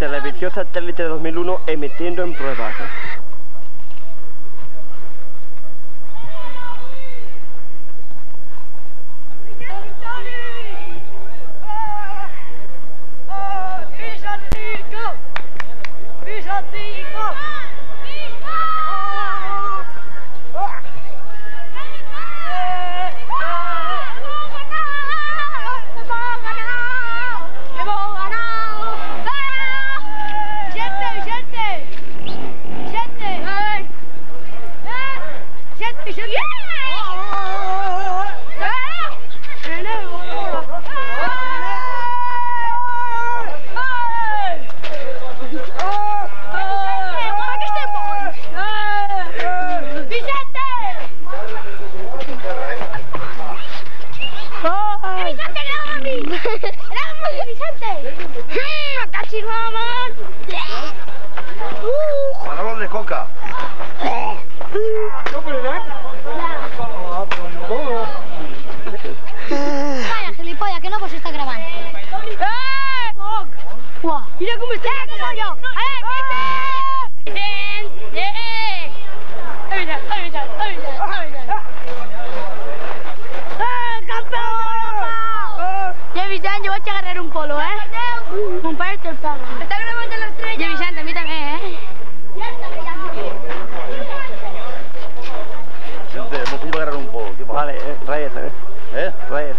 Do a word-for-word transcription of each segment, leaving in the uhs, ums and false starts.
Televisión Satélite dos mil uno emitiendo en pruebas. Manolo de coca. Vaya, gilipollas, que no vos está grabando. ¡Eh! ¡Guau! ¡Mira cómo está! ¡Como yo! ¡Eh! ¡Eh! ¡Eh! ¡Eh! ¡Campeón! Ya, Vicente, yo voy a agarrar un polo, ¿eh? Comparte el palo. ¿Está grabando la estrella? Ya, Vicente, a mí también, ¿eh? Ya está grabando. Gente, hemos punto de agarrar un poco. ¿Qué pasa? Vale, eh, ráyete, eh. ¿Eh? Ráyete.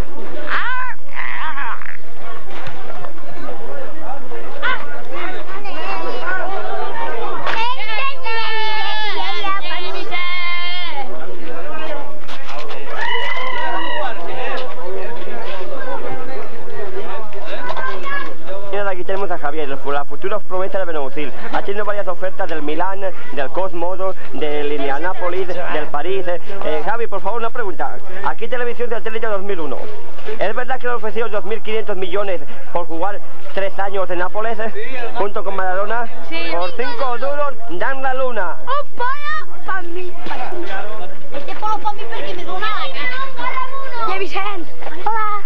Aquí tenemos a Javier, la futura promesa de Benausil. Ha tenido varias ofertas del Milán, del Cosmodo, del Indianapolis, del París. Eh, Javi, por favor, una pregunta. Aquí Televisión Satélite dos mil uno. ¿Es verdad que le ofrecieron dos mil quinientos millones por jugar tres años en Nápoles, eh, junto con Maradona? Sí. Por cinco duros dan la luna. Un polo para mí, para ti. Este polo para mí porque me dona la gana. Ya, Vicente. Hola.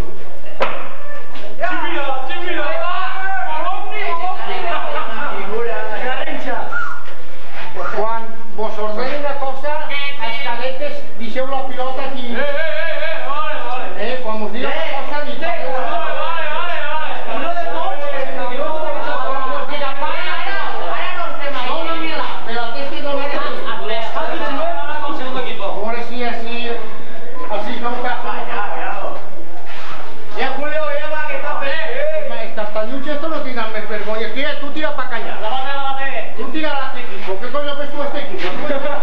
Quan vos ordeni una cosa, als cadetes deixeu la pilota aquí. Eh, eh, eh, vale, vale. Eh, quan vos diga una cosa, deixeu la pilota. Vale, vale, vale. Uno de dos, quan vos diga para, para los demás. No, no, mira, pero aquest no l'ha de segundo equipo. Ahora sí, así, así no pasa. Ya, Julio, ya va, que está fe. Estas tañuches, esto no tiran més vergonya. Tira, tú tira para callar. Tú tira a este equipo. ¿Qué coño ves tú a este equipo?